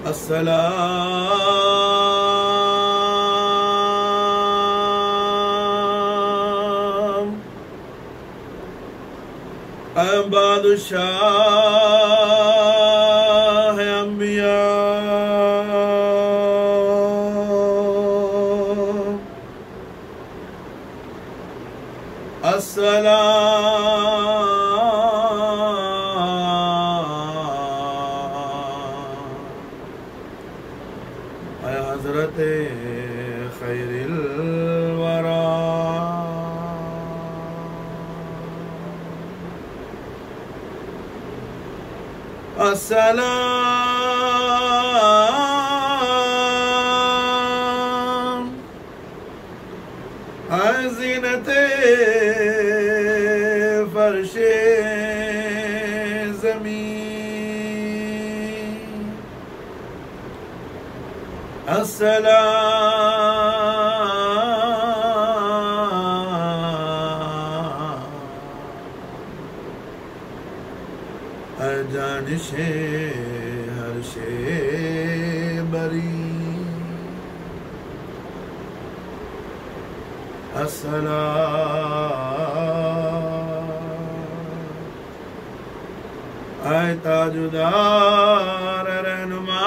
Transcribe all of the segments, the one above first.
السلام اے بادشاہ انبیاء السلام اے حضرت خیر الورا السلام اے زینت فرش زمین السلام اے جانش ہر شے بری السلام اے تاجدار رہنما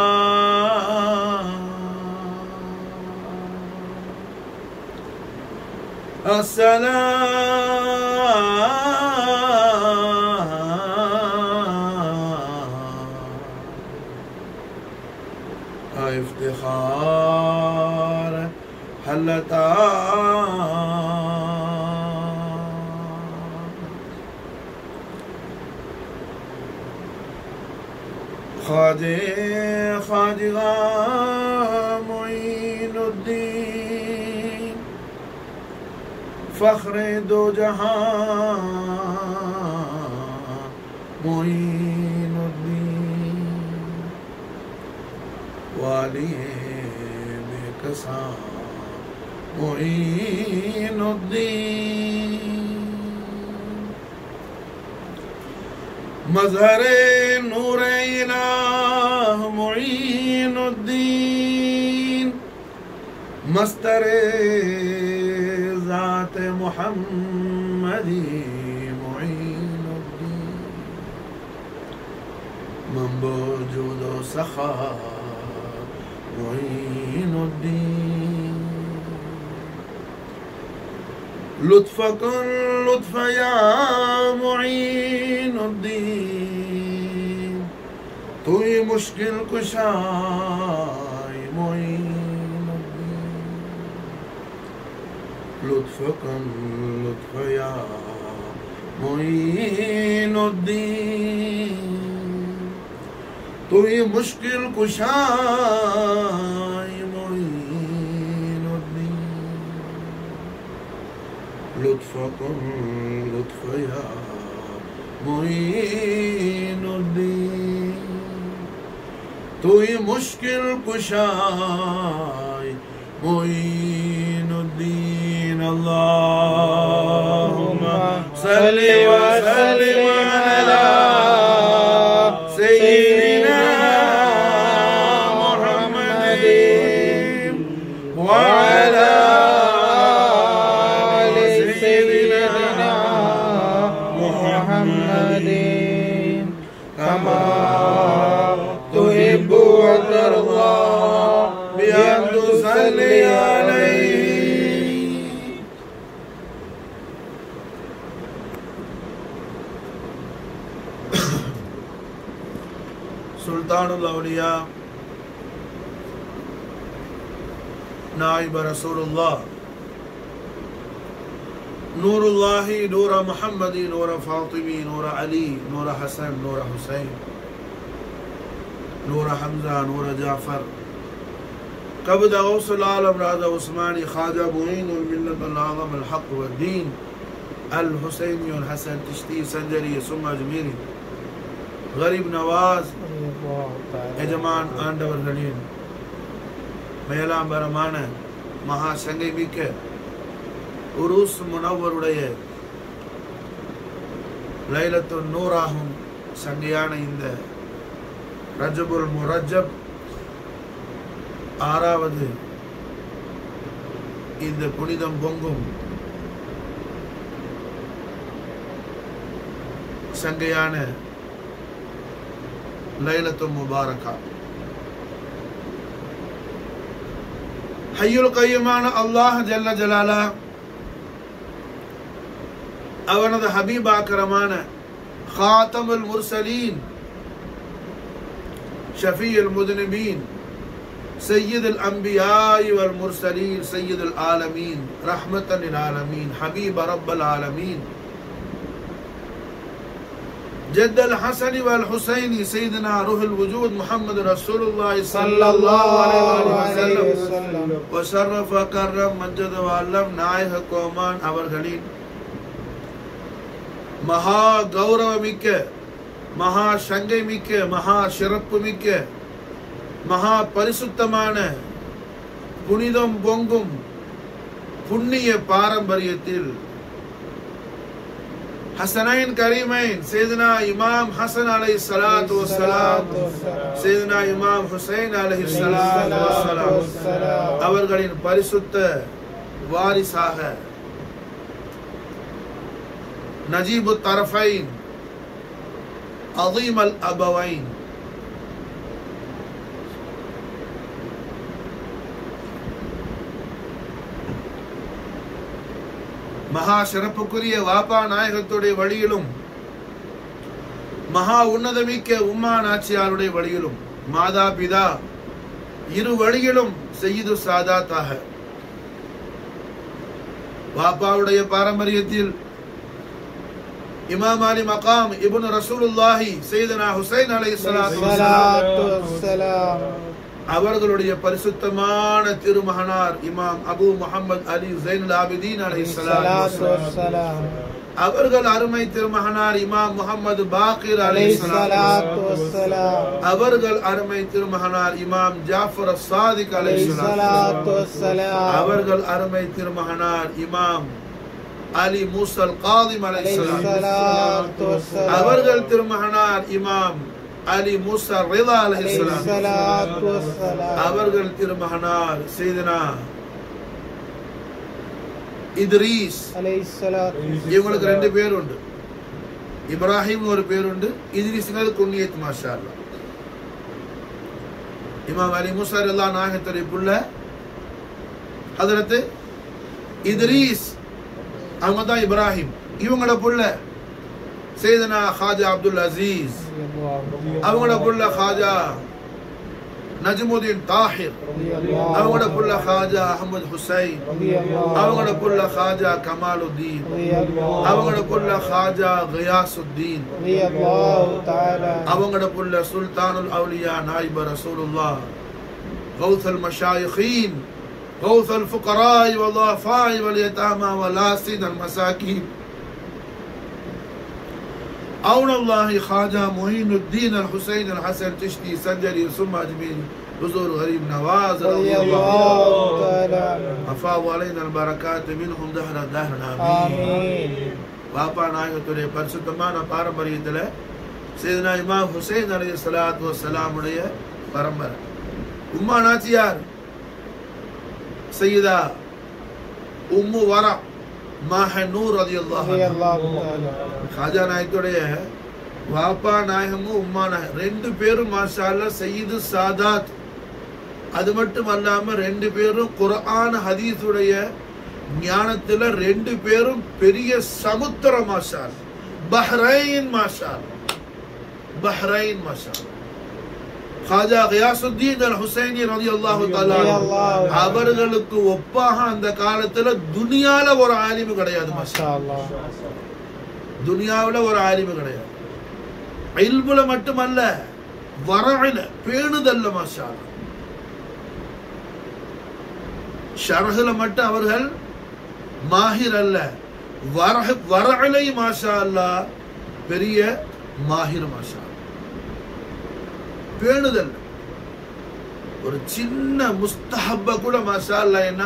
السلام اے افتخار حلتا خواجہ معین الدین فخر دو جہاں معین الدین والی بے کساں معین الدین مظہر نور الہ معین الدین مستر ذات محمدی معین الدین منبع جود و سخا معین الدین لطف کن لطف یا معین الدین تو ہی مشکل کشائی معین الدین لطف کن لطف یا معین الدین تو ہی مشکل کشائی معین الدین لطف کن لطف یا معین الدین تو ہی مشکل کشائی معین الدین اللہم صلی وسلم علی سیدنا محمد وعلی آل سیدنا محمد کما تحب وترضى بأن تصلي عليه سلطان الاولیاء نائب رسول اللہ نور اللہ نور محمدی نور فاطمی نور علی نور حسن نور حسین نور حمزہ نور جعفر قبض غوث العالم راز عثمانی خواجہ معین الملت العظم الحق والدین الحسینی الحسن چشتی سنجری ثم اجمیری غریب نواز യജമാൻ ആണ്ടവർകളിൽ മേലാമ്പരமான மகா சங்கை மிக்க உருஸ் முனவருடைய லைலத்துன் நூராகும் சங்கையான இந்த ரஜபுல் முரஜப் 6வது இந்த புனிதம் பொங்கும் சங்கையான லைலத்துல் முபாரகா. ஹய்யுல் கய்யூமான அல்லாஹ் ஜல்ல ஜலாலா அவனது ஹபீபாக்கரமான காத்தமுல் முர்சலீன் ஷஃபீயுல் முذنبீன் சய்யிதுல் அன்பியாஇ வல் முர்சலீன் சய்யிதுல் ஆலமீன் ரஹ்மத்தன் லில் ஆலமீன் ஹபீப ரப்பல் ஆலமீன் جد الحسن والحسين سيدنا روح الوجود محمد رسول الله صلى الله عليه وسلم وشرف وكرم مجد وعلم நாயக கோமான் அவர்களின் மகா கௌரவமிக்க மகா சங்கை மிக்க மகா சிறப்பு மிக்க மகா பரிசுத்தமான புனிதம் பொங்கும் புண்ணிய பாரம்பரியத்தில் हसनैन करीमैन सैयदना इमाम हसन अलैहिस्सलातु वस्सलाम सैयदना इमाम हुसैन अलैहिस्सलातु वस्सलाम அவர்களின் பரிசுத்த வாரிசாக நஜீபுத் தரஃபைன் அஸீமல் அபவைன் மகா சிறப்புக்குரிய வாப்பா நாயகத்துடைய வழியிலும் மகா உன்னதமிக்க உம்மா நாச்சியாருடைய வழியிலும் மாதா பிதா இரு வழியிலும் சய்யிது சாதாத்தாக வாப்பாவுடைய பாரம்பரியத்தில் இமாம் அலி மகாம் இப்னு ரசூலுல்லாஹி சையதுனா ஹுசைன் அலைஹிஸ்ஸலாத்து வஸ்ஸலாம் அவர்களுடைய பரிசுத்தமான திருமகனார் இமாம் அபு முஹம்மது அலி ஸைனுல் ஆபிதீன் அலைஹிஸ்ஸலாத்து வஸ்ஸலாம் அவர்கள் அருமை திருமகனார் இமாம் முஹம்மது பாக்கிர் அலைஹிஸ்ஸலாத்து வஸ்ஸலாம் அவர்கள் அருமை திருமகனார் இமாம் ஜாஃபர் அஸ்-சாதிக் அலைஹிஸ்ஸலாத்து வஸ்ஸலாம் அவர்கள் அருமை திருமகனார் இமாம் அலி மூஸல் காதிம் அலைஹிஸ்ஸலாத்து வஸ்ஸலாம் அவர்கள் திருமகனார் இமாம் அலி மூஸா ரிதா அலைஹிஸ்ஸலாத்து வஸ்ஸலாம் அவர்கள் திருமகனார் சையதுனா இத்ரீஸ் அலைஹிஸ்ஸலாத்து இவங்களுக்கு ரெண்டு பேர் உண்டு. இப்ராஹிம் ஒரு பேர் உண்டு, இத்ரீஸ்ங்கிறது குன்னியத் மாஷா அல்லாஹ். இமாம் அலி மூஸா ரிதா நாயகத்துடைய புள்ள ஹஜ்ரத் இத்ரீஸ் அவங்க தான் இப்ராஹிம். இவங்களோட புள்ள சையதுனா खाजा அப்துல் அசீஸ் அவங்களோட புள்ள खाजा நஜ்முதீன் தாஹிர் அவங்களோட புள்ள खाजा அஹ்மத் ஹுசைன் அவங்களோட புள்ள खाजा கமாலுத்தீன் அவங்களோட புள்ள खाजा கியாசுத்தீன் அவங்களோட புள்ள சுல்தானுல் அவுலியா நாயிப ரசூலுல்லாஹ் கௌஸுல் மஷாயிഖீன் கௌஸுல் ஃபுகரா வல்லாஃபா வல்யதாமா வலாசின் المساكين أولى الله خواجہ معین الدین الحسین الحسن چشتی سنجری ثم اجمیر حضور غریب نواز رضی اللہ تعالی افاض علينا البركات منهم دهر دهر آمين. வாப்பா நாயகத்துடைய பரிசுத்தமான பாரம்பரியத்துல சையதுனா இமாம் ஹுசைன் அலைஹிஸ்ஸலாத்து வஸ்ஸலாம் உடைய பரம்பரை. உம்மா நாச்சியார் சையதா உம்மு வரா மாஹனூர் ரலியல்லாஹு அன்ஹா. खाजा நாயகத்துடைய வாப்பா நாயகமும் உம்மா நாயகம் ரெண்டு பேரும் மாஷா அல்லாஹ் சய்யிது சாதாத். அது மட்டும் அல்லாம ரெண்டு பேரும் குர்ஆன் ஹதீஸுடைய ஞானத்துல ரெண்டு பேரும் பெரிய சமுத்திரம் மாஷா அல்லாஹ். பஹ்ரைன் மாஷா அல்லாஹ், பஹ்ரைன் மாஷா அல்லாஹ். खाजा கியாசுத்தீன் அல் ஹுசைனி ரலியல்லாஹு தஆலா அவர்களுக்கு ஒப்பாக அந்த காலத்துல துனியால ஒரு ஆலிம் கிடையாது மாஷா அல்லாஹ். துனியாவுல ஒரு ஆலிம் கிடையாது. இல்முல மட்டுமல்ல வரஇல பேணுதல்ல மாஷா அல்லாஹ். ஷர்ஹ்ல மட்டும் அவர்கள் மாஹிர் அல்ல, வரஇலை மாஷா அல்லாஹ் பெரிய மாஹிர் மாஷா அல்லாஹ். பேணுதல் ஒரு சின்ன முஸ்தஹப்ப கூட மாஷா அல்லாஹ் என்ன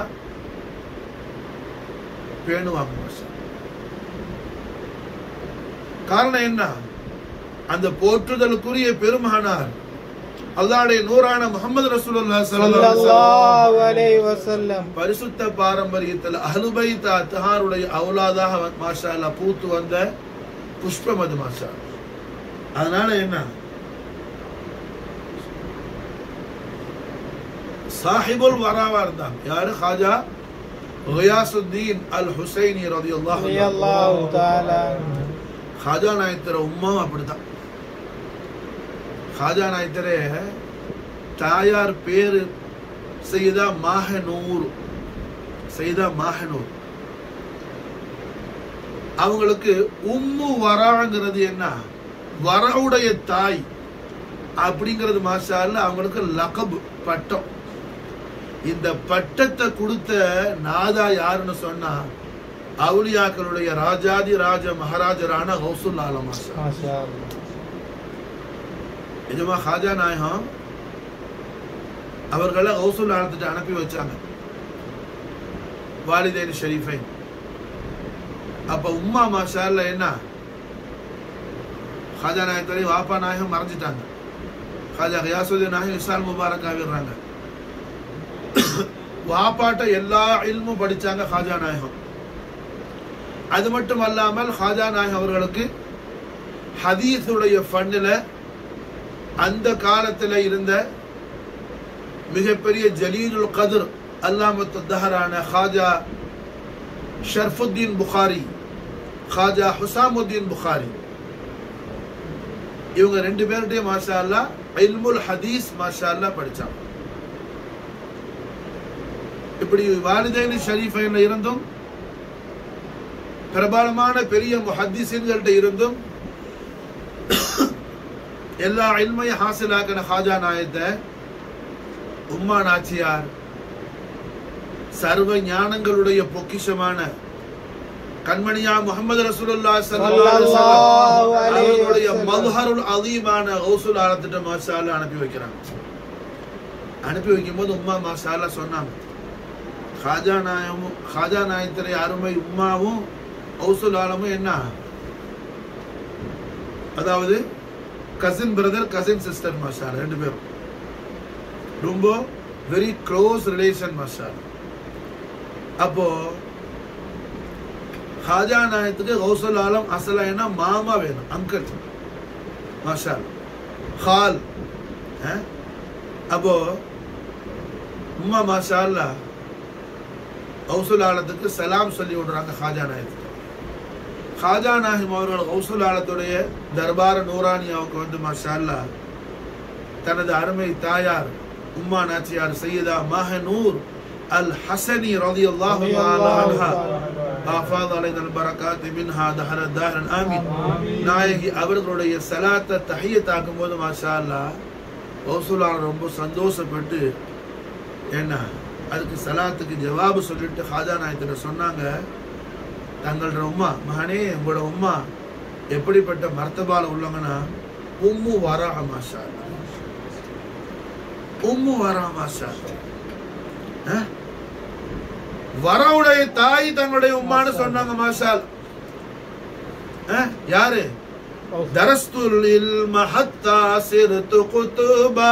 பேணுவாங்க மாஷா. காரணம் என்ன? அந்த போற்றுதலுக்குரிய பெருமகனார் அல்லாஹ்வுடைய நூறான முஹம்மது ரசூலுல்லாஹி ஸல்லல்லாஹு அலைஹி வஸல்லம் பரிசுத்த பாரம்பரியத்தில் அஹ்லு பைத் அத்ஹாருடைய அவுலாதாக மாஷா அல்லாஹ் பூத்து வந்த புஷ்பம் அது மாஷா. அதனால என்ன சாஹிபுல் வராவா இருந்தாங்க. யாரு? ஹாஜா கியாசுத்தீன் அல் ஹுசைனி ரலியல்லாஹு தஆலா. ஹாஜா நாயத்தர உம்மாவும் அப்படிதான். ஹாஜா நாயத்தரே தாயார் பேரு சையதா மாஹனூர். சையதா மாஹனூர். அவங்களுக்கு உம்மு வராங்கிறது என்ன? வரவுடைய தாய் அப்படிங்கிறது மாஷா அல்லாஹ் அவங்களுக்கு லகப், பட்டம். இந்த பட்டத்தை கொடுத்த நாதா யாருன்னு சொன்னா அவுலியாக்களுடைய ராஜாதி ராஜ மகாராஜரான கௌசுல் ஆலம் மாஷா அல்லாஹ். நிஜமா ஹாஜா நாயகம் அவர்களை கௌசுல் ஆலத்திட்ட அனுப்பி வச்சாங்க, வாலிதைன் ஷரீஃபை. அப்ப உம்மா மாஷா அல்லாஹ் என்ன ஹாஜா நாயகத்தோட வாப்பா நாயகம் மறைஞ்சிட்டாங்க. ஹாஜா கியாசுத்தீன் நாயகம் இஸ்லாம் முபாரக் ஆகிடுறாங்க. வாப்பாட்ட எல்லா இல்மும் படிச்சாங்க ஹாஜா நாயகம். அது மட்டும் அல்லாமல் ஹாஜா நாயகம் அவர்களுக்கு ஹதீஸுடைய ஃபன்னில் அந்த காலத்தில் இருந்த மிகப்பெரிய ஜலீலுல் கத்ர் அல்லாமத்து தஹரான ஹாஜா ஷர்ஃபுத்தீன் புகாரி, ஹாஜா ஹுசாமுத்தீன் புகாரி, இவங்க ரெண்டு பேர்கிட்டயே மாஷா அல்லாஹ் இல்முல் ஹதீஸ் மாஷா அல்லாஹ் படிச்சாங்க. இப்படி வாலிதைன் ஷரீஃபைன்ல இருந்தும் பிரபலமான பெரிய முஹத்திஸீன்கள்ட்ட இருந்தும் எல்லா இல்மையும் ஹாசிலாக்கின ஹாஜா நாயத்தை உம்மா நாச்சியார் சர்வ ஞானங்களுடைய பொக்கிஷமான கண்மணியா முஹம்மது ரசூலுல்லாஹி ஸல்லல்லாஹு அலைஹி வஸல்லம் அவர்களுடைய மல்ஹருல் அதீமான கௌசுல் ஆலத்திட்ட மாஷா அல்லாஹ் அனுப்பி வைக்கிறாங்க. அனுப்பி வைக்கும்போது உம்மா மாஷா அல்லாஹ் சொன்னாங்க, ஹாஜா நாயத்திரை அருமை உம்மாவும் கௌசுல் ஆலமும் என்ன, அதாவது கசின் பிரதர் கசின் சிஸ்டர் மாஷா அல்லாஹ், ரெண்டு பேரும் ரொம்ப வெரி க்ளோஸ் ரிலேஷன் மாஷா அல்லாஹ். அப்போ ஹாஜா நாயத்துக்கு கௌசுல் ஆலம் அசலா என்ன மாமா வேணும், அங்கிள் மாஷா அல்லாஹ், ஹால். அப்போ உம்மா மாஷா அல்லாஹ் கௌசுல் ஆலத்துக்கு சலாம் சொல்லி விடுறாங்க ஹாஜா நாயத்துக்கு. ஹாஜா நாயகம் அவர்கள் கௌசுல் ஆலத்துடைய தர்பார நூரானியாவுக்கு வந்து மாஷா அல்லாஹ் தனது அருமை தாயார் உம்மா நாச்சியார் சையதா மாஹனூர் அல் ஹசனி ரலியல்லாஹு தஆலா அன்ஹா ஆஃபாத் அலைனல் பரகாத் மின்ஹா தஹர தாஹரன் ஆமீன் நாயகி அவர்களுடைய ஸலாத்தை தஹியத் ஆக்கும்போது மாஷா அல்லாஹ் கௌசுல் ஆலம் ரொம்ப சந்தோஷப்பட்டு என்ன அதுக்கு சலாத்துக்கு ஜவாபு சொல்லிட்டு ஹாஜா நாயத்திட்ட சொன்னாங்க, தங்களோட உம்மா மகனே உங்களோட உம்மா எப்படிப்பட்ட மர்த்தபால உள்ளவங்கன்னா உம்மு வரா மாஷா அல்லாஹ், உம்மு வரா மாஷா அல்லாஹ். வரவுடைய தாய் தங்களுடைய உம்மான்னு சொன்னாங்க மாஷா அல்லாஹ். யாரு? தரஸ்துல் இல்ம ஹத்தா சிர்து குதுபா.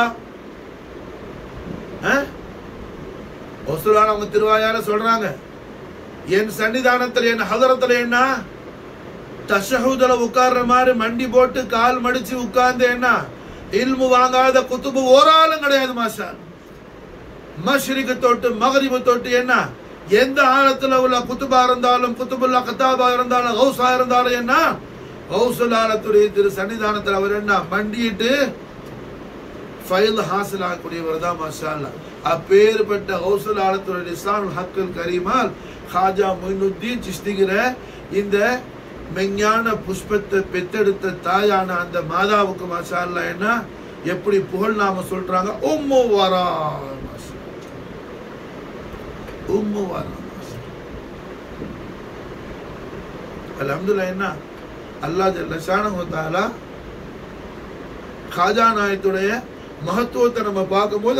அவங்க திருவாயார சொல்றாங்க, என் சன்னிதானத்தில் என் ஹதரத்துல என்ன தஷஹுதுல உட்கார்ற மாதிரி மண்டி போட்டு கால் மடிச்சு உட்கார்ந்து என்ன இல்மு வாங்காத குத்துபு ஒரு ஆளும் கிடையாது மாஷா. மஷ்ரிக்கு தொட்டு மகரிபு தொட்டு என்ன எந்த ஆழத்துல உள்ள குத்துபா இருந்தாலும் குத்துபுல்லா கத்தாபா இருந்தாலும் கௌசா இருந்தாலும் என்ன கௌசுல் ஆலத்துடைய திரு சன்னிதானத்தில் அவர் என்ன மண்டிட்டு ஃபைல் ஹாசில் ஆகக்கூடியவர் தான் மாஷா அல்லாஹ். அப்பேற்பட்ட கௌசுல் ஆலத்துடைய லிசானுல் ஹக்குல் கரீமால் ஹாஜா மொயினுத்தீன் சிஸ்திகிற இந்த மெஞ்ஞான புஷ்பத்தை பெத்தெடுத்த தாயான அந்த மாதாவுக்கு மாஷா அல்லாஹ் என்ன எப்படி புகழ் நாம சொல்றாங்க, உம்மு வரா மாஷா, உம்மு வரா மாஷா. அல்ஹம்துலில்லாஹ். என்ன அல்லாஹ் ஜல்ல ஷானஹு வ தஆலா ஹாஜா நாயத்துடைய மகத்துவத்தை நம்ம பார்க்கும்போது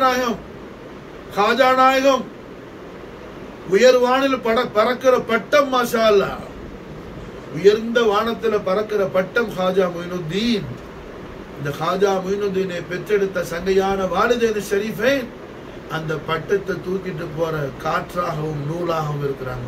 ஹாஜா நாயகம் உயர்வானில் பறக்கிற பட்டம் மாஷா அல்லாஹ், உயர்ந்த வானத்தில் பறக்கிற பட்டம் ஹாஜா மொயினுத்தீன் இந்த ஹாஜா மொயினுத்தீனை பெற்றெடுத்த சங்கையான வாலிதைன் ஷரீஃபைன் அந்த பட்டத்தை தூக்கிட்டு போற காற்றாகவும் நூலாகவும் இருக்கிறாங்க.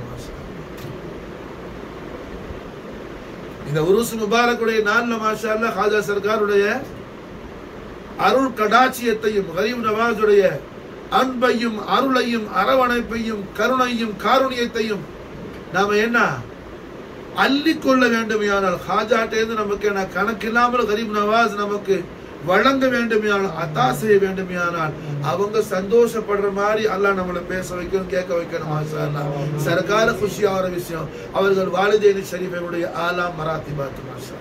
இந்த உருஸ் முபாரக்குடைய நாள்ல மாஷா அல்லாஹ் ஹாஜா சர்காருடைய அருள் கடாட்சியத்தையும் கரீம் நவாஸுடைய அன்பையும் அருளையும் அரவணைப்பையும் கருணையும் காருண்யத்தையும் நாம என்ன அள்ளிக்கொள்ள வேண்டுமையானால் ஹாஜாட்டேந்து நமக்கு என்ன கணக்கில்லாமல் கரீம் நவாஸ் நமக்கு வழங்க வேண்டுமையானால் அத்தா செய்ய வேண்டுமையானால் அவங்க சந்தோஷப்படுற மாதிரி அல்லாஹ் நம்மளை பேச வைக்கணும், கேட்க வைக்கணும். மாஷா அல்லாஹ் சர்கார குஷியான விஷயம் அவர்கள் வாலிதைன் ஷரீஃபைனுடைய ஆலா மராத்திபாத். மாஷா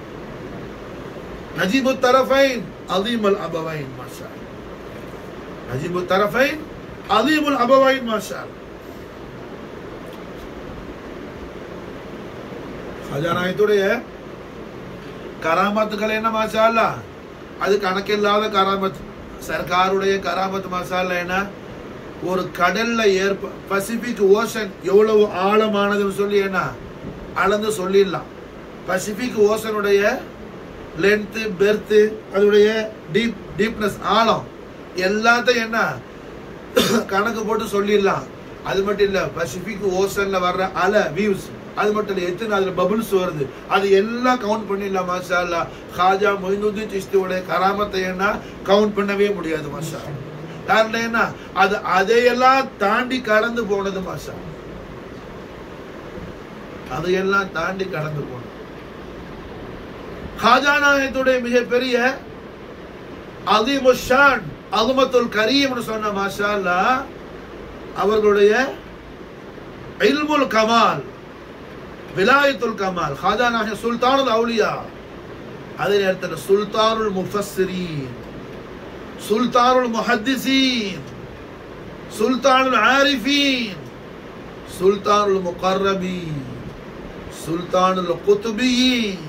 நஜீபு தரஃபைன் அலீமுல் அபவைன். மாஷா நஜீபு தரஃபைன் அலீமுல் அபவைன். மாஷா ஹாஜா நாயத்துடைய கராமத்துக்கள் என்ன மாஷா அல்லாஹ், அது கணக்கில்லாத கராமத். சர்காருடைய கராமத் மாஷா அல்லாஹ் என்ன, ஒரு கடல்ல பசிபிக் ஓஷன் எவ்வளவு ஆழமானதுன்னு சொல்லி என்ன அளந்து சொல்லிடலாம். பசிபிக் ஓஷனுடைய லென்த் பெர்த் அதோடைய டீப்னஸ் ஆழம் எல்லாத்தையும் என்ன கணக்கு போட்டு சொல்லிடலாம். அது மட்டும் இல்ல, பசிபிக் ஓஷன்ல வர்ற அலை வியூஸ் அது மட்டும் இல்ல, எத்தனை அதுல பபிள்ஸ் வருது அது எல்லாம் கவுண்ட் பண்ணிடலாம். மாஷா அல்லாஹ் ஹாஜா மொயினுத்தீன் சிஸ்தியுடைய கராமத்தை என்ன கவுண்ட் பண்ணவே முடியாது. மாஷா காரணம் என்ன, அது அதையெல்லாம் தாண்டி கடந்து போனது. மாஷா அதையெல்லாம் தாண்டி கடந்து போனது. ஹாஜா நாயத்துடைய மிகப்பெரிய அலீமுஷான் அலுமத்துல் கரீம்னு சொன்ன மாஷா அல்லாஹ் அவர்களுடைய இல்முல் கமால் விலாயத்துல் கமால் ஹாஜா நாய சுல்தானுல் அவுலியா, அதே நேரத்தில் சுல்தானுல் முஃபஸ்ஸிரீன், சுல்தானுல் முஹத்திஸீன், சுல்தானுல் ஆரிஃபீன், சுல்தானுல் முகர்ரபீன், சுல்தானுல் குத்பீன்,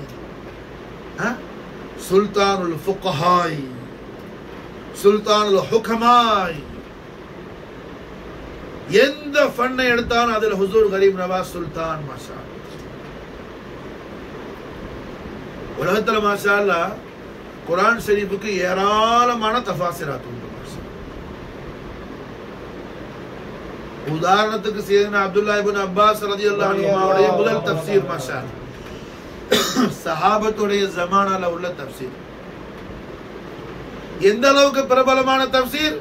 சுல்தானுல் ஃபுகஹாய், சுல்தானுல் ஹுகமாய். எந்த ஃபன்னை எடுத்தாலும் அதில் ஹுசூர் கரீம் நவாஸ் சுல்தான். மாஷா உலகத்துல மாஷா அல்லாஹ் குர்ஆன் ஷரீஃபுக்கு ஏராளமான தஃபாசிராத் உண்டு. உதாரணத்துக்கு சையதுனா அப்துல்லாஹ் இப்னு அப்பாஸ் ரலியல்லாஹு அன்ஹுவுடைய முதல் தஃப்சீர் மாஷா அல்லாஹ் சஹாபத்துடைய ஜமானால உள்ள தஃப்சீர். எந்த அளவுக்கு பிரபலமான தஃப்சீர்,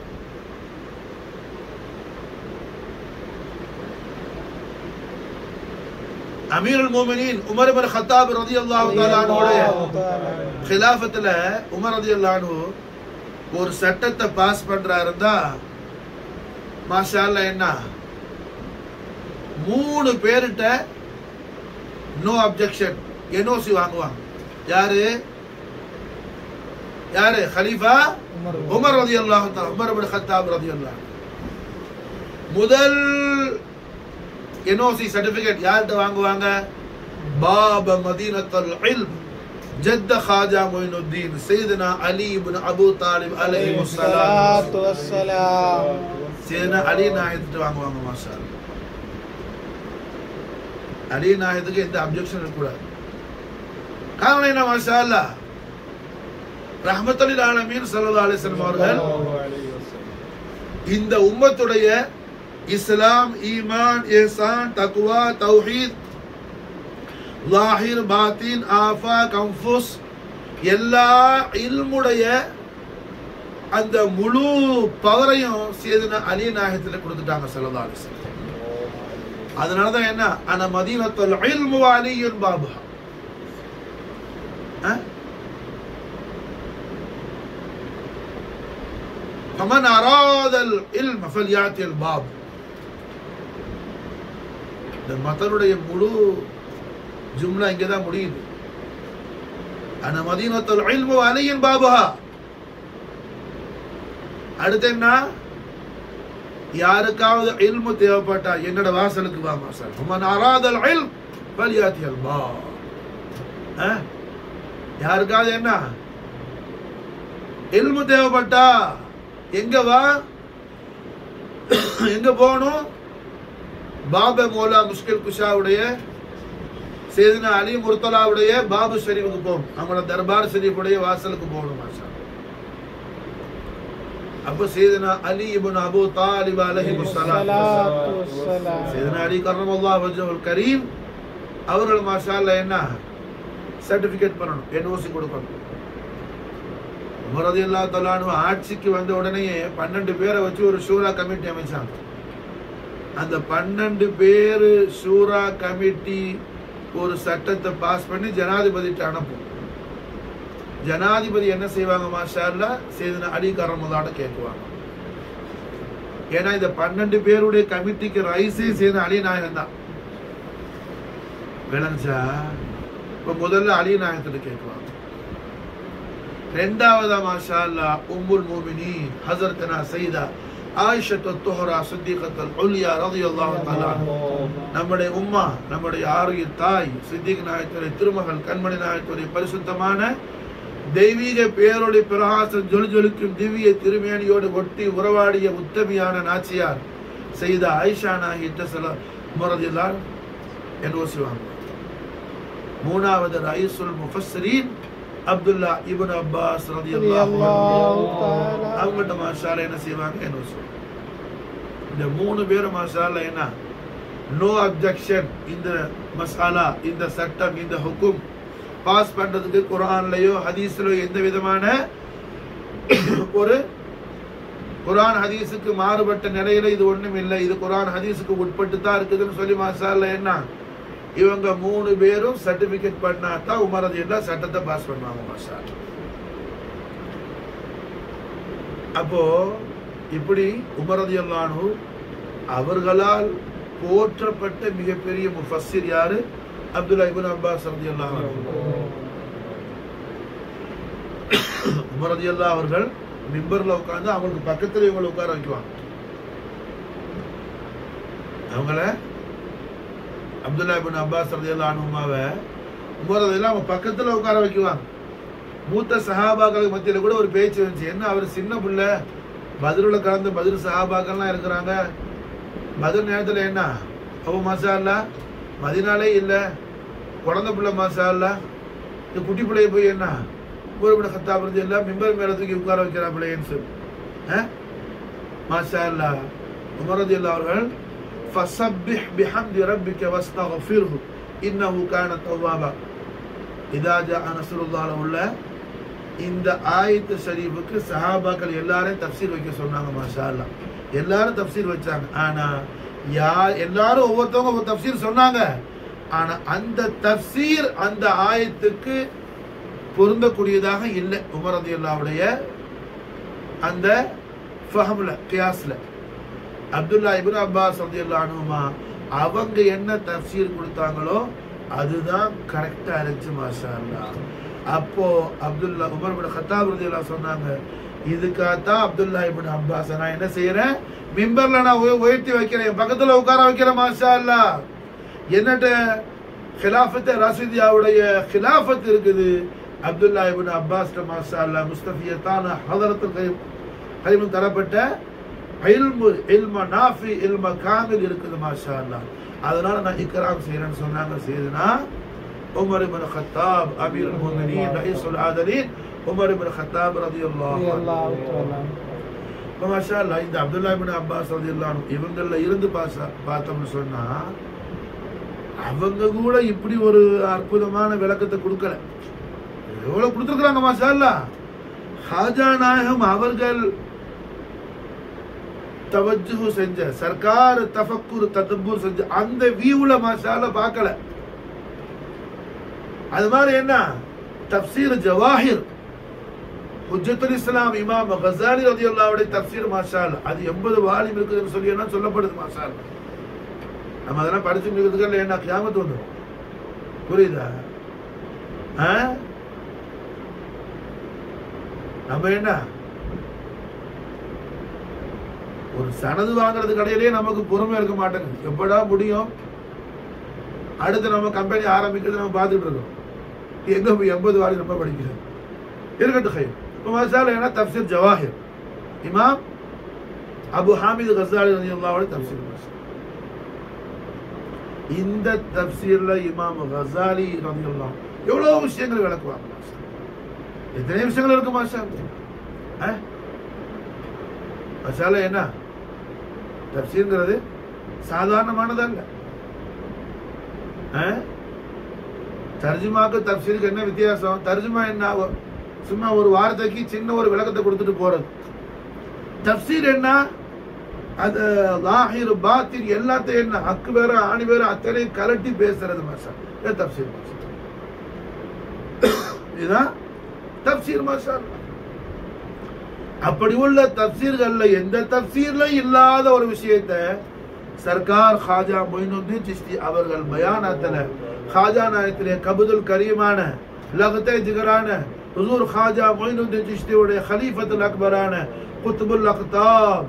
அமீருல் முஃமினீன் உமர் இப்னு கத்தாப் ரலியல்லாஹு தஆலா அன்ஹுடைய খিলাফத்துல உமர் ரலியல்லாஹு அன்ஹு ஒரு சட்டத்தை பாஸ் பண்றாருந்தா மாஷா அல்லாஹ் என்ன 3 பேர்கிட்ட நோ அப்ஜெக்ஷன் என்ஓசி வாங்குவாங்க. யாரு யாரு खलीफा உமர் ரலியல்லாஹு தஆலா உமர் இப்னு கத்தாப் ரலியல்லாஹு முதல் என்ஓசி சர்டிபிகேட் யார்கிட்ட வாங்குவாங்க? பாப மதீனத்துல் இல்ம் ஜத்த ஹாஜா மொயினுத்தீன் சையதுனா அலி இப்னு அபூ தாலிப் அலைஹிஸ்ஸலாத்து வஸ்ஸலாம். சையதுனா அலி நாயத்துட்ட வாங்குவாங்க. மாஷா அல்லாஹ் அலி நாயத்துக்கு எந்த அப்ஜெக்ஷன் இருக்கக்கூடாது. காரணம் என்ன? மாஷா அல்லாஹ் ரஹ்மத்துல் லில் ஆலமீன் ஸல்லல்லாஹு அலைஹி வஸல்லம் அவர்கள் இந்த உம்மத்துடைய இஸ்லாம், ஈமான், இஹ்சான், தக்வா, தௌஹீத், லாஹிர், பாத்தின், ஆஃபாக், அன்ஃபுஸ் எல்லா இல்முடைய அந்த முழு பவரையும் சையதுனா அலி நாயகத்துல கொடுத்துட்டாங்க ஸல்லல்லாஹு அலைஹி வஸல்லம். அதனால தான் என்ன, அன மதீனத்துல் இல்ம் வ அலியுன் பாபுஹா. فمن أراد العلم فليأتي الباب. இந்த மதனுடைய முழு ஜும்லா இங்கதான் முடியுது. அன மதீனத்துல் இல்ம் வ அலியுன் பாபுஹா. அடுத்து என்ன, யாருக்காவது இல்மு தேவைப்பட்டா என்னோட வாசலுக்கு வா. மாஷா ஃபமன் அராதல் இல்ம் ஃபல்யாத்தி அல் பாப். யாருக்காவது என்ன இல்மு தேவைப்பட்டா எங்க வா, எங்க போகணும்? பாப மௌலா முஷ்கில் குஷாவுடைய சையதுனா அலி முர்தலாவுடைய பாபு ஷரீஃபுக்கு போகணும், அவங்களோட தர்பார் ஷரீஃபுடைய வாசலுக்கு போகணும். மாஷா அப்ப சையதுனா அலி இப்னு அபூ தாலிப் அலைஹிஸ்ஸலாத்து வஸ்ஸலாம், சையதுனா அலி கர்ரமல்லாஹு வஜ்ஹுல் கரீம் அவர்கள் மாஷா அல்லாஹ் என்ன சர்டிபிகேட் பண்ணணும், என்ஓசி கொடுக்கணும். உமர் ரலியல்லாஹு தஆலா அன்ஹு ஆட்சிக்கு வந்த உடனே 12 பேரை வச்சு ஒரு ஷூரா கமிட்டி அமைச்சாங்க. அந்த 12 பேர் ஷூரா கமிட்டி ஒரு சட்டத்தை பாஸ் பண்ணி ஜனாதிபதிட்ட அனுப்பும். ஜனாதிபதி என்ன செய்வாங்க மாஷா அல்லாஹ், சையதுனா அலி கர்ரமல்லாஹு கேட்குவாங்க. ஏன்னா இந்த 12 பேருடைய கமிட்டிக்கு ரைஸே சையதுனா அலி நாயகம் தான். விளங்குச்சா? இப்ப முதல்ல அலி நாயகத்திட்ட கேட்குவாங்க. ரெண்டாவதா மாஷா அல்லாஹ் உம்முல் முஃமினீன் ஹஸரத்னா சையதா ஆயிஷத்து துஹரா சித்திகத்துல் உல்யா ரலியல்லாஹு தஆலா நம்முடைய உம்மா, நம்முடைய ஆரிய தாய் சித்திக் நாயகத்துடைய திருமகள் கண்மணி நாயகத்துடைய பரிசுத்தமான தெய்வீக பேரொளி பிரகாசம் ஜொலிஜொலிக்கும் திவ்ய திருமேனியோடு ஒட்டி உறவாடிய உத்தமியான நாச்சியார் சையதா ஆயிஷா நாயகிட்ட உமர் ரலியல்லாஹு என்ஓசி வாங்க. மூணாவது ரயீசுல் முஃபஸ்ஸிரீன் அப்துல்லா இப்னு அப்பாஸ் ரலியல்லாஹு அன்ஹு அவங்கள்ட்ட மாஷா அல்லாஹ் என்ன செய்வாங்க, என்ஓசி. இந்த 3 பேரும் மாஷா அல்லாஹ் என்ன நோ அப்ஜெக்ஷன், இந்த மசாலா இந்த சட்டம் இந்த ஹுக்கும் பாஸ் பண்றதுக்கு குர்ஆன்லயோ ஹதீஸ்லயோ எந்த விதமான ஒரு குர்ஆன் ஹதீஸுக்கு மாறுபட்ட நிலையில இது ஒண்ணும் இல்லை, இது குர்ஆன் ஹதீஸுக்கு உட்பட்டு தான் இருக்குதுன்னு சொல்லி மாஷா அல்லாஹ் என்ன இவங்க 3 பேரும் சர்டிபிகேட் பண்ணாதான் உமர் ரலியல்லாஹு சட்டத்தை பாஸ் பண்ணுவாங்க. மாஷா அல்லாஹ். அப்போ இப்படி உமர் ரலியல்லாஹு அன்ஹு அவர்களால் போற்றப்பட்ட மிகப்பெரிய முஃபஸ்ஸிர் யாரு? அப்துல்லா இப்னு அப்பாஸ் ரலியல்லாஹு அன்ஹு. உமர் ரலியல்லாஹு அவர்கள் மிம்பர்ல உட்கார்ந்து அவங்களுக்கு பக்கத்துல இவங்களை உட்கார வைக்குவாங்க. அவங்கள அப்துல்லா இப்னு அப்பாஸ் ரலியல்லாஹு அன்ஹுமாவை உமர் ரலியல்லாஹு அவங்க பக்கத்துல உட்கார வைக்குவாங்க. மூத்த சஹாபாக்களுக்கு மத்தியில கூட ஒரு பேச்சு வந்துச்சு, என்ன அவர் சின்ன பிள்ளை, பத்ருல கலந்து பத்ரு சஹாபாக்கள்லாம் இருக்கிறாங்க, பத்ர் நேரத்துல என்ன அவ மாஷா அல்லாஹ் மதீனாலே இல்ல, குழந்தை பிள்ளை மாஷா அல்லாஹ், இந்த குட்டி பிள்ளைய போய் என்ன உமர் இப்னு கத்தாப் ரலியல்லாஹு மிம்பர் மேல தூக்கி உட்கார வைக்கிறா பிள்ளைன்னு சொல்லி மாஷா அல்லாஹ். உமர் ரலியல்லாஹு அவர்கள் فسبح بحمد ربك واستغفره انه كان توابا اذا جاء نصر الله உள்ள இந்த ஆயத்து ஷரீஃபுக்கு சஹாபாக்கள் எல்லாரும் தஃப்சீர் வைக்க சொன்னாங்க. மாஷா அல்லாஹ் எல்லாரும் தஃப்சீர் வச்சாங்க. ஆனா எல்லாரும் ஒவ்வொருத்தவங்க ஒரு தஃப்சீர் சொன்னாங்க. ஆனா அந்த தஃப்சீர் அந்த ஆயத்துக்கு பொருந்தக்கூடியதாக இல்லை. உமர் ரலியல்லாஹுடைய அந்த ஃபஹம்ல கியாஸ்ல அப்துல்லா இப்னு அப்பாஸ் ரலியல்லாஹு அன்ஹுமா அவங்க என்ன தஃப்சீர் கொடுத்தாங்களோ அதுதான் கரெக்டா இருந்துச்சு. மாஷா அல்லாஹ். அப்போ அப்துல்லா உமர் இப்னு கத்தாப் ரலியல்லாஹு சொன்னாங்க, இதுக்காகத்தான் அப்துல்லா இப்னு அப்பாஸ் நான் என்ன செய்யறேன், மிம்பர்ல நான் உயர்த்தி வைக்கிறேன், பக்கத்துல உட்கார வைக்கிறேன். மாஷா அல்லாஹ். என்னட்ட خلافت ராஷிதியாவுடைய خلافت இருக்குது. அப்துல்லா இப்னு அப்பாஸ் மாஷா அல்லாஹ் முஸ்தஃபியத்தான ஹதரத்துல் கரீம் தரப்பட்ட இல்ம நாஃபி இல்ம காமில் இருக்குது. மாஷா அல்லாஹ். அதனால நான் இக்ராம் செய்யறேன்னு சொன்னாங்க சையதுனா உமர் இப்னு கத்தாப் அமீருல் முஃமினீன் ரயீசுல் ஆதலீன் உமர் இப்னு கத்தாப் ரலியல்லாஹு அன்ஹு. மாஷா அல்லாஹ். இந்த அப்துல்லா இப்னு அப்பாஸ் ரலியல்லாஹு அன்ஹு இவங்கள இருந்து பார்த்தோம்னு சொன்னா அவங்க கூட இப்படி ஒரு அற்புதமான விளக்கத்தை கொடுக்கல. எவ்வளவு கொடுத்திருக்காங்க மாஷா அல்லாஹ். ஹாஜா நாயகம் அவர்கள் தவஜ்ஜுஹ் செஞ்ச சர்க்கார் தஃபக்குர் ததப்புர் செஞ்ச அந்த வியூல மாஷா அல்லாஹ் பார்க்கல. அது மாதிரி என்ன தஃப்சீர் ஜவாஹிர் ஹுஜ்ஜத்துல் இஸ்லாம் இமாம் கஸாலி ரலியல்லாஹு அன்ஹு தஃப்சீர் மாஷா அல்லாஹ் அது 80 வால்யூம் இருக்குதுன்னு சொல்லி என்ன சொல்லப்படுது. மாஷா அல்லாஹ். நம்ம அதெல்லாம் படிச்சு முடிக்கிறதுக்கு என்ன கியாமத் வந்துடும். புரியுதா? நம்ம என்ன ஒரு சனது வாங்குறது கடையிலேயே நமக்கு பொறுமை இருக்க மாட்டேங்குது. எப்படா முடியும், அடுத்து நம்ம கம்பெனி ஆரம்பிக்கிறது நம்ம பார்த்துட்டு இருக்கோம். எங்க போய் 80 வாரி நம்ம படிக்கிறது இருக்கட்டும். ஹைர் இப்போ மசாலா என்ன தஃப்சீர் ஜவாஹிர் இமாம் அபு ஹாமித் கஸாலி ரலியல்லாஹு அன்ஹு தஃப்சீர். இந்த தஃப்சீர்ல இமாம் கஸாலி ரலியல்லாஹு எவ்வளவு விஷயங்கள் விளக்குவாங்க. எத்தனை விஷயங்கள் இருக்கு மாஷா அல்லாஹ். மாஷா அல்லாஹ் என்ன தஃப்சீர்ங்கிறது சாதாரணமானதல்ல. தர்ஜுமாக்கு தஃப்சீருக்கு என்ன வித்தியாசம்? தர்ஜுமா என்ன, சும்மா ஒரு வார்த்தைக்கு சின்ன ஒரு விளக்கத்தை கொடுத்துட்டு போறது. தஃப்சீர் என்ன, அது லாஹிர் பாத்தின் எல்லாத்தையும் என்ன ஹக்கு வேற ஆணி வேற அத்தனையும் கலட்டி பேசுறது மாஷா. தஃப்சீர் மாஷா, இதுதான் தஃப்சீர் மாஷா. அப்படி உள்ள தஃப்சீர்கள்ல எந்த தஃப்சீர்ல இல்லாத ஒரு விஷயத்தை சர்க்கார் ஹாஜா மொயினுத்தீன் சிஷ்தி அவர்கள் பயானத்துல ஹாஜா நாயத்திலே கபுதுல் கரீமான லகத்தை ஜிகரான ஹுசூர் ஹாஜா மொயினுத்தீன் சிஷ்தியுடைய ஹலீஃபத்துல் அக்பரான குத்புல் அக்தாப்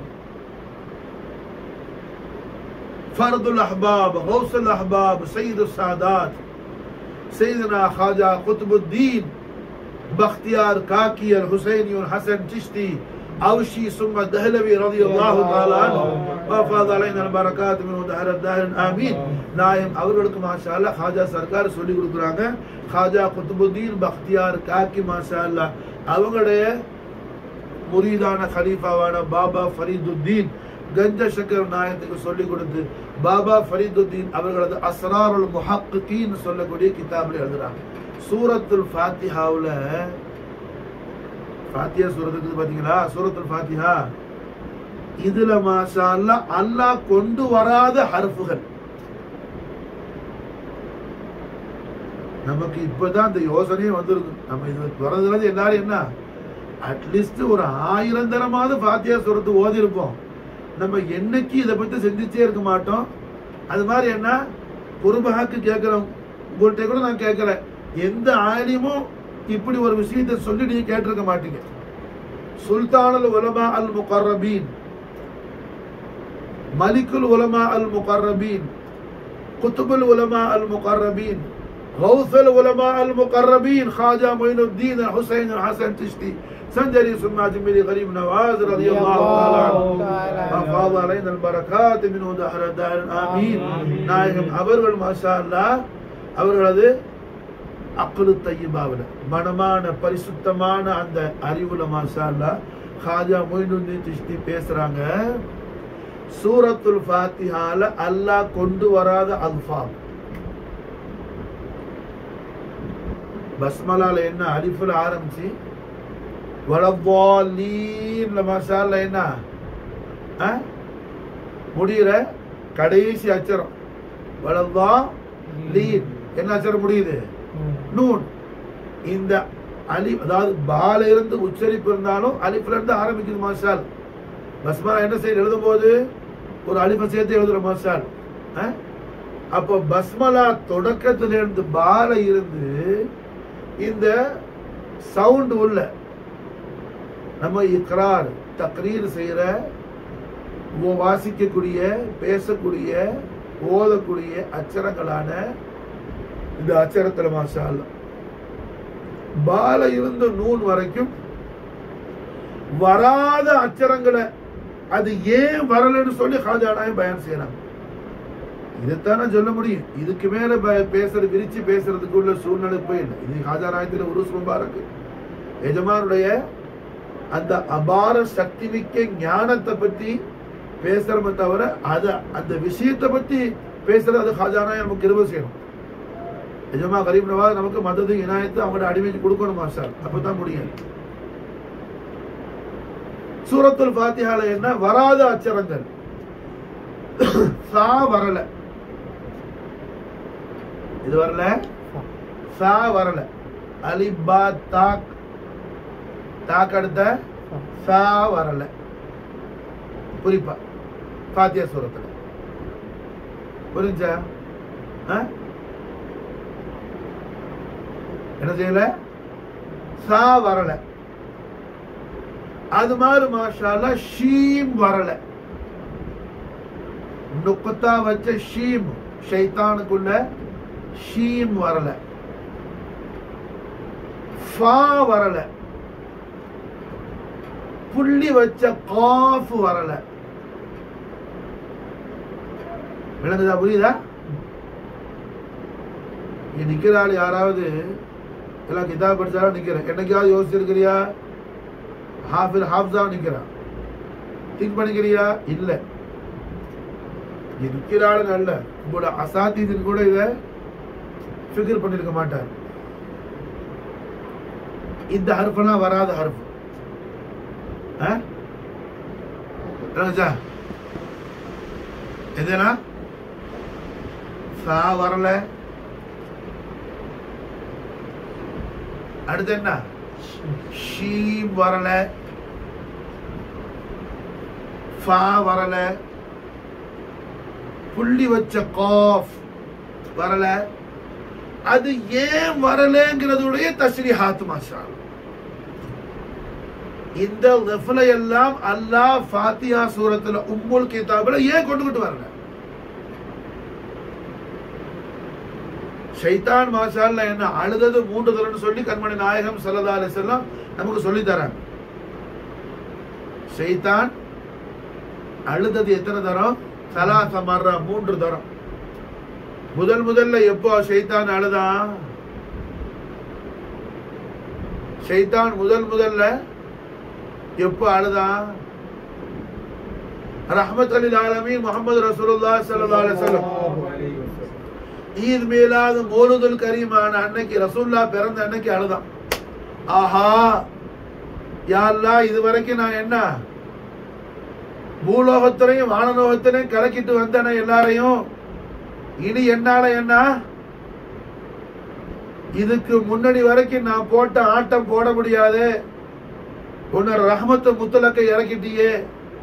ஃபர்துல் அஹ்பாப் கௌசுல் அஹ்பாப் சய்யிதுஸ் சாதாத் சையதுனா ஹாஜா குத்புத்தீன் बख्तियार काकी अल हुसैनी और हसन चिश्ती औशी सुम्मा दहलवी रज़ियल्लाहु तआला अन्हु वफ़ाद अलैना बरकात मिन दहर दाहिर आमीन. நாயம் அவர்களுக்கு மாஷா அல்லாஹ் ஹாஜா சர்க்கார் சொல்லி கொடுக்குறாங்க. ஹாஜா குத்புத்தீன் பக்தியார் காக்கி மாஷா அல்லாஹ் அவங்களுடைய முரீதான கலீஃபாவான பாபா ஃபரீதுத்தீன் கஞ்ச ஷக்கர் நாயத்துக்கு சொல்லி கொடுத்து பாபா ஃபரீதுத்தீன் அவர்களது அஸ்ராருல் முஹக்கிகீன் சொல்லக்கூடிய கிதாபில் எழுதுறாங்க. சூரத்துல் ஃபாத்திஹாவுல ஃபாத்திஹா சூரத்துக்கு பாத்தீங்களா, சூரத்துல் ஃபாத்திஹா இதுல மாஷா அல்லாஹ் அல்லாஹ் கொண்டு வராத ஹர்ஃபுகள். நமக்கு இப்பதான் இந்த யோசனையே வந்திருக்கு. நம்ம இது வரதுல எல்லாரும் என்ன அட்லீஸ்ட் ஒரு 1000 தரமாவது ஃபாத்திஹா சூரத்து ஓதி இருப்போம். நம்ம என்னைக்கு இதை பத்தி சிந்திச்சே இருக்க மாட்டோம். அது மாதிரி என்ன குர்பஹாக்கு கேட்கிறோம். உங்கள்கிட்ட கூட நான் கேட்கிறேன், எந்த ஆலிமும் இப்படி ஒரு விஷயத்தை சொல்லி நீங்க கேட்டிருக்க மாட்டீங்க. சுல்தானுல் உலமா அல் முகர்ரபீன், மலிக்குல் உலமா அல் முகர்ரபீன், குத்துபுல் உலமா அல் முகர்ரபீன், கௌசுல் உலமா அல் முகர்ரபீன் ஹாஜா மொயினுத்தீன் ஹுசைன் ஹசன் சிஷ்தி சஞ்சரி சும்மா ஜிமிலி கரீம் நவாஸ் ரலியல்லாஹு தஆலா வஃபாத அலைனா அல் பரகாத் மின் தஹர தார் ஆமீன். நாயகம் அவர்கள் மாஷா அல்லாஹ் அவர்களது அக்லு தய்யிபாவுல மனமான பரிசுத்தமான அந்த அறிவுல மாஷா அல்லாஹ் ஹாஜா மொயினுத்தீன் சிஷ்தி பேசுறாங்க. சூரத்துல் ஃபாத்திஹால அல்லாஹ் கொண்டு வராத அல்ஃபாஸ் பஸ்மலால என்ன அலிஃப்ல ஆரம்பிச்சு வலضالين மாஷா அல்லாஹ் என்ன முடியற கடைசி அச்சரம் வலضالين என்ன அச்சரம் முடியுது? நூன். இந்த அலிஃப் அதாவது பால இருந்து உச்சரிப்பு இருந்தாலும் அலிஃப்ல இருந்து ஆரம்பிக்குது மாஷா அல்லாஹ். பஸ்மலா என்ன செய்ய எழுதும் போது ஒரு அலிஃபை சேர்த்து எழுதுற மாஷா அல்லாஹ். அப்போ பஸ்மலா தொடக்கத்திலிருந்து பால இருந்து இந்த சவுண்ட் உள்ள நம்ம இக்ரார் தக்ரீர் செய்யற வாசிக்கக்கூடிய பேசக்கூடிய ஓதக்கூடிய அச்சரங்களான இந்த அச்சரத்துல மாஷா அல்லாஹ் பால இருந்து நூன் வரைக்கும் வராத அச்சரங்களை அது ஏன் வரலன்னு சொல்லி ஹாஜா நாயம் பயான் செய்யறாங்க. இதைத்தானே சொல்ல முடியும். இதுக்கு மேல பேசுறது விரிச்சு பேசுறதுக்கு உள்ள சூழ்நிலை போய் இல்லை. இது ஹாஜா நாயத்துல உருஸ் முபாரக் எஜமானுடைய அந்த அபார சக்தி மிக்க ஞானத்தை பத்தி பேசுறமே தவிர அத அந்த விஷயத்தை பத்தி பேசுறது அது ஹாஜா நாயம் நமக்கு கிருபை செய்யணும். எஜமா கரீம் நவாஸ் நமக்கு மதது இனாயத்தை அவங்களோட அடிமைக்கு கொடுக்கணும் மாஷா அல்லாஹ். அப்பதான் முடியும். சூரத்துல் ஃபாத்திஹால என்ன வராத அச்சரங்கள் சா வரல, இது வரல, சா வரல, அலிஃப் பா தாக் தாக் அடுத்த சா வரல. குறிப்பா ஃபாத்திஹா சூரத்துல புரிஞ்சா? என்ன செய்யல? சா வரல. அது மாதிரி மாஷா அல்லாஹ் ஷீம் வரல. நுக்தா வச்ச ஷீம் ஷைத்தானுக்குள்ள ஷீம் வரல. ஃபா வரல. புள்ளி வச்ச காஃப் வரல. விளங்குதா? புரியுதா? இங்க நிக்கிற ஆள் யாராவது எல்லாம் கிதாப் படிச்சாலும் நிக்கிறேன், என்னைக்காவது யோசிச்சிருக்கிறியா? ஹாஃபிஸா நிக்கிறான், திங்க் பண்ணிக்கிறியா? இல்ல. நிக்கிற ஆளு நல்ல உங்களோட அசாத்தின் கூட இத ஃபிகர் பண்ணிருக்க மாட்டார். இந்த ஹர்ஃபெல்லாம் வராத ஹர்ஃப். எதுனா சா வரல, அடுத்து என்ன? ஷீம் வரல, ஃபா வரல, புள்ளி வச்ச காஃப் வரல. அது ஏன் வரலங்கிறதுடைய தஸ்ரீஹாத் மாஷா அல்லாஹ். இந்த லஃப்லை எல்லாம் அல்லாஹ் ஃபாத்திஹா சூரத்துல உம்முல் கிதாப்ல ஏன் கொண்டுகிட்டு வரல? ஷைத்தான் மாஷா அல்லாஹ் என்ன அழுதது 3 தடவைன்னு சொல்லி கண்மணி நாயகம் ஸல்லல்லாஹு அலைஹி வஸல்லம் நமக்கு சொல்லி தராங்க. ஷைத்தான் அழுதது எத்தனை தரம்? ஸலாஸ மர்ரா, 3 தரம். முதல்ல எப்போ ஷைத்தான் அழுதான்? ஷைத்தான் முதல்ல எப்போ அழுதான்? ரஹ்மத்துல் லில் ஆலமீன் முஹம்மது ரசூலுல்லாஹ் ஸல்லல்லாஹு அலைஹி வஸல்லம் ஈத் மீலாத் மௌலூதுல் கரீமான அன்னைக்கு ரசூலுல்லாஹ் பிறந்த அன்னைக்கு அழுதான். ஆஹா யா அல்லாஹ், இதுவரைக்கும் நான் என்ன பூலோகத்திலையும் வானலோகத்திலையும் கலக்கிட்டு வந்தன எல்லாரையும், இனி என்னால என்ன? இதுக்கு முன்னாடி வரைக்கும் நான் போட்ட ஆட்டம் போட முடியாது. உன்ன ரஹ்மத்து முத்தலக்கை இறக்கிட்டியே.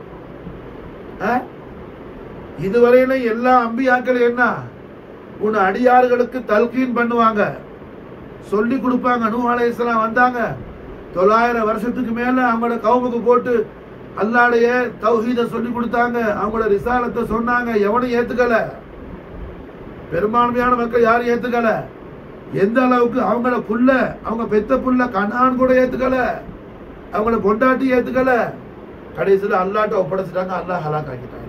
இதுவரையிலும் எல்லா அம்பியாக்கள் என்ன உன் அடியார்களுக்கு தல்கீன் பண்ணுவாங்க, சொல்லி கொடுப்பாங்க. நூஹ் அலைஹிஸ்ஸலாம் வந்தாங்க, 900 வருஷத்துக்கு மேல அவங்களோட கவுமுக்கு போட்டு அல்லாஹ்வுடைய தௌஹீத சொல்லி கொடுத்தாங்க, அவங்களோட ரிசாலத்தை சொன்னாங்க. எவனும் ஏத்துக்கல, பெரும்பான்மையான மக்கள் யாரும் ஏத்துக்கல. எந்த அளவுக்கு அவங்கள புள்ள, அவங்க பெத்த புள்ள கனான் கூட ஏத்துக்கல, அவங்கள பொண்டாட்டி ஏத்துக்கல. கடைசியில் அல்லாஹ்ட்ட ஒப்படைச்சிட்டாங்க, அல்லாஹ் ஹலாக் ஆக்கிட்டாங்க.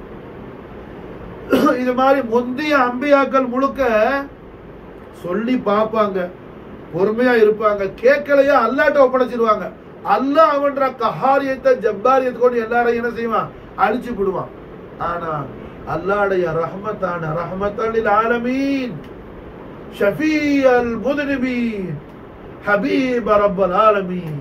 இது மாதிரி முந்தைய அம்பியாக்கள் முழுக்க சொல்லி பார்ப்பாங்க, பொறுமையா இருப்பாங்க, கேட்கலையா அல்லாஹ்ட்ட ஒப்படைச்சிருவாங்க. அல்லாஹ் அவன்ற கஹாரியத்தை ஜப்பாரியத்தை கொண்டு எல்லாரையும் என்ன செய்வான்? அழிச்சு விடுவான். ஆனா அல்லாஹ்வுடைய ரஹ்மத்தான ரஹ்மத்துல் லில் ஆலமீன் ஷஃபீஅல் முذنبீன் ஹபீப் ரப்பல் ஆலமீன்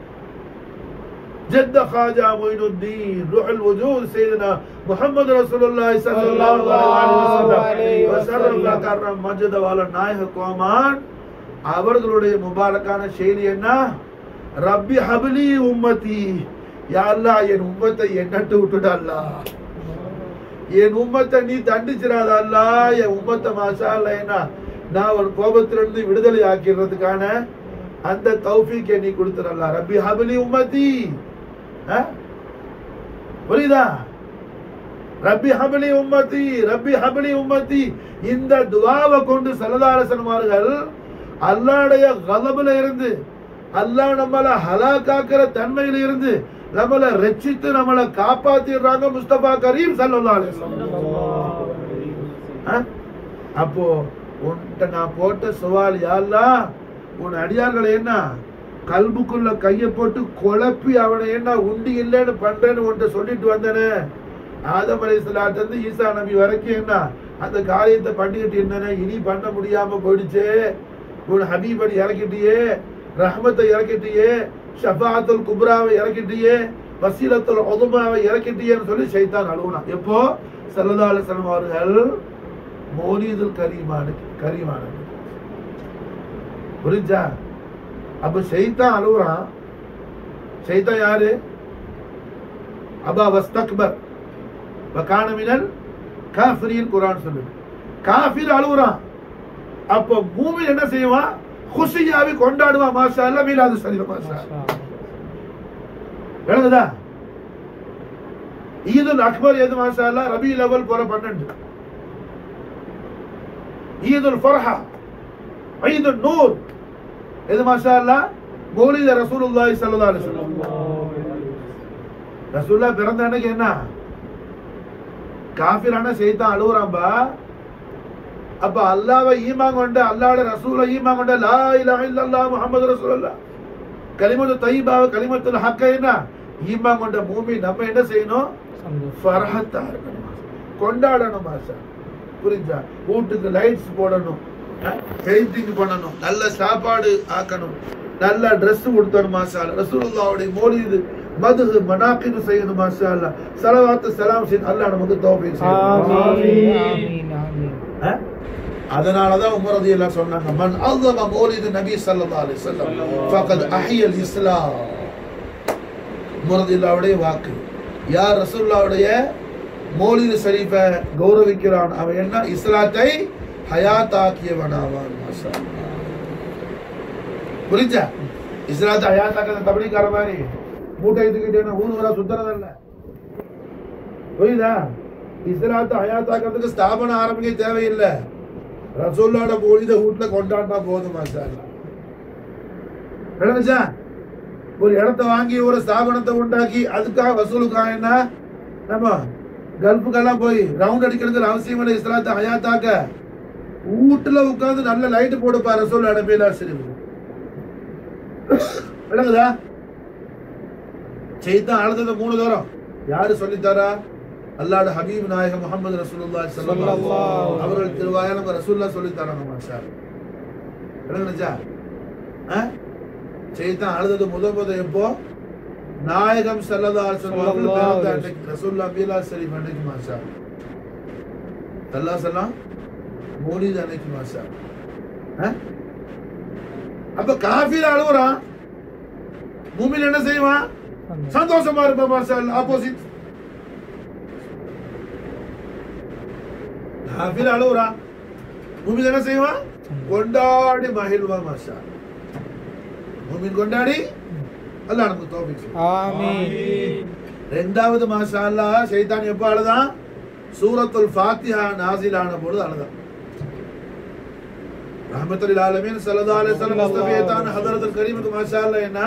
جد خواجہ معین الدین روح الوجود سیدنا محمد رسول اللہ صلی اللہ علیہ وسلم وسلم மஜ்த வால நாயக கோமான் அவர்களுடைய முபாரக்கான செய்தி என்ன? ரப்பி ஹப்லி உம்மதி, யா அல்லாஹ் என் உம்மத்தை என்னட்டு விட்டுட அல்லாஹ், என் உம்மத்தை நீ தண்டிச்சிராத அல்லாஹ், என் உம்மத்தை மாஷா அல்லாஹ் என்ன நான் ஒரு கோபத்திலிருந்து விடுதலை ஆக்கிறதுக்கான அந்த தௌஃபீக்கை நீ கொடுத்துற அல்லாஹ். ரப்பி ஹப்லி உம்மதி, புரியுதா? ரப்பி ஹப்லி உம்மதி, ரப்பி ஹப்லி உம்மதி. இந்த துஆவை கொண்டு ஸல்லல்லாஹு அலைஹி வஸல்லம் அவர்கள் அல்லாஹ்வுடைய கலபுல இருந்து, அல்லாஹ் நம்மள ஹலாக்காக்குற தன்மையில இருந்து நம்மள ரட்சித்து நம்மள காப்பாத்திடுறாங்க முஸ்தபா கரீம் ஸல்லல்லாஹு அலைஹி வஸல்லம். அப்போ உன்கிட்ட நான் போட்ட சவால், யா அல்லாஹ் உன் அடியார்களை என்ன கல்புக்குள்ள கையை போட்டு குழப்பி அவனை என்ன உண்டி இல்லைன்னு பண்றேன்னு உன்கிட்ட சொல்லிட்டு வந்தேனே, ஆதம் அலைஹிஸ்ஸலாத்துல இருந்து ஈசா நபி வரைக்கும் என்ன அந்த காரியத்தை பண்ணிக்கிட்டு இருந்தேனே, இனி பண்ண முடியாம போயிடுச்சு. உன் ஹபீபை இறக்கிட்டியே, ரஹ்மத்தை இறக்கிட்டியே, ஷஃபாஅத்துல் குப்ராவை இறக்கிட்டியே, வசீலத்துல் உதுமாவை இறக்கிட்டியேன்னு சொல்லி ஷைத்தான் அழுகுனான். எப்போ? ஸல்லல்லாஹு அலைஹி வஸல்லம் அவர்கள் மௌலீதுல் கரீமான புரிஞ்சா? அப்ப ஷைத்தான் அழுகுறான். ஷைத்தான் யாரு? அபா வஸ்தக்பர் வகான மினல் காஃபிரீன் குர்ஆன் சொல்லுது. காஃபிர் அழுகுறான். அப்ப மூமின் என்ன செய்வான்? குஷியாவி கொண்டாடுவான். மாஷா அல்லாஹ், மீலாது ஷரீஃப் மாஷா அல்லாஹ். விளங்குதா? ஈதுல் அக்பர் எது மாஷா அல்லாஹ்? ரபீல் அவல் போற 12. ஈதுல் ஃபர்ஹா, ஈதுல் நூர் எது மாஷா அல்லாஹ்? மௌலித ரசூலுல்லாஹி ஸல்லல்லாஹு அலைஹி வஸல்லம். ரசூலுல்லாஹ் பிறந்த அன்னைக்கு என்ன காஃபிரான ஷைத்தான் அழுகுறான்பா. அப்ப அல்லாஹ்வை ஈமான் கொண்ட, அல்லாஹ்வுடைய ரசூலை ஈமான் கொண்ட, லா இலாஹ இல்லல்லாஹ் முஹம்மது ரசூலுல்லாஹ் கலிமத்து தய்யிபாவை கலிமத்துல் ஹக்கைனா ஈமான் கொண்ட மூமின் நம்ம என்ன செய்யணும்? ஃபர்ஹத்தா இருக்கணும், கொண்டாடணும். மாஷா புரிஞ்சா? வீட்டுக்கு லைட்ஸ் போடணும், பெயிண்டிங் பண்ணணும், நல்ல சாப்பாடு ஆக்கணும், நல்ல ட்ரெஸ் கொடுத்தணும். மாஷா அல்லாஹ் ரசூலுல்லாஹ்வுடைய மௌலிது மதுஹு மனாகிபு செய்யணும். மாஷா அல்லாஹ் ஸலவாத்து ஸலாம் செய்து அல்லாஹ் நமக்கு தௌஃபீக் செய்யணும். ஆமீன் ஆமீன். அதனாலதான் உமர் ரலியல்லாஹு சொன்னாங்க, மன் அஸம மௌலிது நபி ஸல்லல்லாஹு அலைஹி வஸல்லம் ஃபகத் அஹியல் இஸ்லாம். உமர் ரலியல்லாஹுடைய வாக்கு, யார் ரசூலுல்லாஹ்வுடைய மௌலிது ஷரீஃபை கௌரவிக்கிறான் அவன் என்ன? இஸ்லாத்தை ஹயாத்தாக்கியவனாவான். மாஷா அல்லாஹ். புரிஞ்சா? இஸ்லாத்தை ஹயாத்தாக்குறது தப்லீக்கார மாதிரி மூட்டை தூக்கிட்டு ஊர் சுத்தறதல்ல. புரியுதா? இஸ்லாத்தை ஹயாத்தாக்குறதுக்கு ஸ்தாபனம் ஆரம்பிக்க தேவையில்லை. ரசூலுல்லாஹ்வோட மௌலித வீட்டுல கொண்டாடினா போதும். மாஷா அல்லாஹ். நடந்துச்சா? ஒரு இடத்தை வாங்கி ஒரு ஸ்தாபனத்தை உண்டாக்கி அதுக்காக வசூலுக்காக என்ன நம்ம கல்ஃபுக்கெல்லாம் போய் ரவுண்ட் அடிக்கிறது அவசியம் இல்லை. இஸ்லாத்தை ஹயாத்தாக்க வீட்டுல உட்கார்ந்து நல்ல லைட் போடுப்பா ரசூலுல்லாஹ் நபியில சரி. விளங்குதா? செய்தான் அழுதது 3 தரம் யாரு சொல்லித்தாரா? அல்லாஹ்வுடைய ஹபீப் நாயகம் முஹம்மது ரசூலுல்லாஹி ஸல்லல்லாஹு அலைஹி வஸல்லம் அவர்கள் திருவாயால நம்ம ரசூலுல்லாஹ் சொல்லித்தாராங்க. மாஷா அல்லாஹ். விளங்குச்சா? செய்தான் அழுதது முத எப்போ? நாயகம் ஸல்லல்லாஹு அலைஹி வஸல்லம் பிறந்த அன்னைக்கு, ரசூலுல்லாஹ் மீலாத் ஷரீஃப் அன்னைக்கு. மாஷா அல்லாஹ் ஸல்லல்லாஹு மௌலித் அன்னைக்கு. மாஷா அப்ப காஃபிர் அழுவுறான், மூமின் என்ன செய்வான்? சந்தோஷமா இருப்பான். மாஷா அல்லாஹ். ஆப்போசிட். காஃபிர் அழுவுறான், மூமின் என்ன செய்வான்? கொண்டாடி மகிழ்வான். மாஷா அல்லாஹ். மூமின் கொண்டாடி அல்லாஹ் நமக்கு தௌஃபீக் செய்வான். ஆமீன். ரெண்டாவது மாஷா அல்லாஹ் ஷைத்தான் எப்ப அழுதான்? சூரத்துல் ஃபாத்திஹா நாஸில் ஆன பொழுது அழுதான். ரஹ்மத்துல் ஆலமீன் ஸல்லல்லாஹு அலைஹி வஸல்லம் முஸ்தஃபியத்தான ஹதரத்துல் கரீமுக்கு மாஷா அல்லாஹ் என்ன?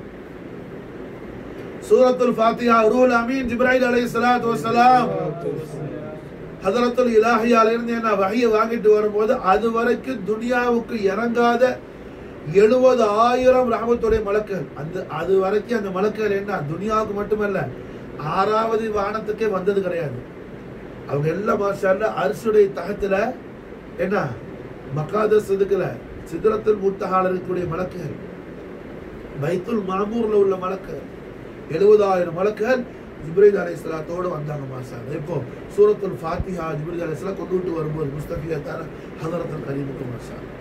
சூரத்துல் ஃபாத்திஹா ரூஹுல் அமீன் ஜிப்ராயில் அலைஹிஸ்ஸலாத்து வஸ்ஸலாம் ஹதரத்துல் இலாஹியால இருந்து என்ன வஹியை வாங்கிட்டு வரும்போது அது வரைக்கும் துனியாவுக்கு இறங்காத 70,000 ரஹ்மத்துடைய மலக்குகள். அது வரைக்கும் அந்த மலக்குகள் என்ன துனியாவுக்கு மட்டுமல்ல 6வது வானத்துக்கே வந்தது கிடையாது. அவங்க எல்லாம் மாஷா அல்லாஹ் அர்ஷுடைய தஹத்துல என்ன மகாதஸ் சிதுக்குல சித்ரத்துல் முன்தஹால இருக்கக்கூடிய மலக்குகள், பைத்துல் மாமூர்ல உள்ள மலக்குகள் 70,000 மலக்குகள் ஜிப்ரீல் அலைஹிஸ்ஸலாத்தோட வந்தாங்க. மாஷா அல்லாஹ். இப்போ சூரத்துல் ஃபாத்திஹா ஜிப்ரீல் அலைஹிஸ்ஸலாம் கொண்டு வரும்போது முஸ்தஃபியத்தான ஹதரத்துல் கரீமுக்கு மாஷா அல்லாஹ்.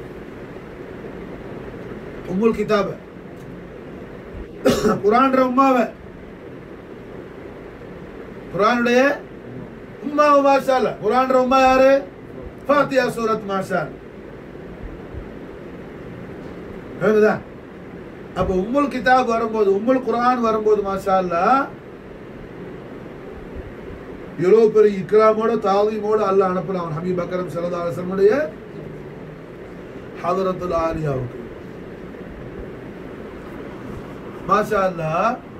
உம்முல் கிதாப குர்ஆன் உம்மாவ குர்ஆனுடைய உம்மாவ. மாஷா அல்லாஹ். குர்ஆன் உம்மா யாரு? ஃபாத்திஹா சூரத். மாஷா அல்லாஹ். புரியுதா? அப்ப உம்முல் கிதாப் வரும்போது, உம்முல் குர்ஆன் வரும்போது மாஷா அல்லாஹ் எவ்வளவு பெரிய இக்ராமோட தாதீமோட அல்லாஹ் அனுப்புறான் ஹபீப் அக்ரம் ஸல்லல்லாஹு அலைஹி வஸல்லம் உடைய ஹதரத்துல் ஆலியாவுக்கு. மாஷா அல்லாஹ்.